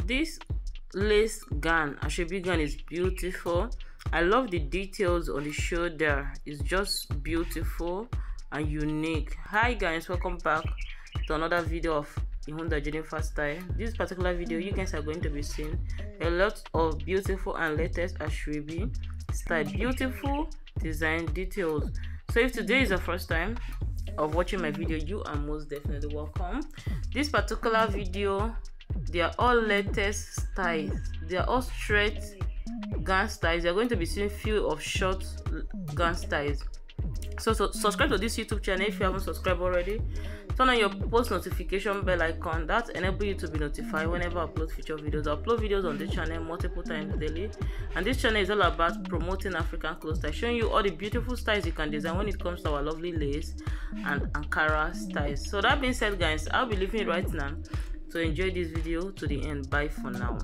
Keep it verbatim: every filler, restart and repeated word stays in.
this lace gown, Asoebi gown, is beautiful. I love the details on the shoulder. It's just beautiful and unique. Hi guys, welcome back to another video of Ihunda Jennifer style. This particular video, you guys are going to be seeing a lot of beautiful and latest Asoebi style, beautiful design details. So if today is the first time of watching my video, you are most definitely welcome. This particular video, they are all latest styles. They are all straight gown styles. They are going to be seeing few of short gown styles. So, so subscribe to this YouTube channel if you haven't subscribed already. Turn on your post notification bell icon. That enable you to be notified whenever I upload future videos. I upload videos on this channel multiple times daily, and this channel is all about promoting African clothes style, showing you all the beautiful styles you can design when it comes to our lovely lace and Ankara styles. So that being said, guys, I'll be leaving it right now. So enjoy this video to the end. Bye for now.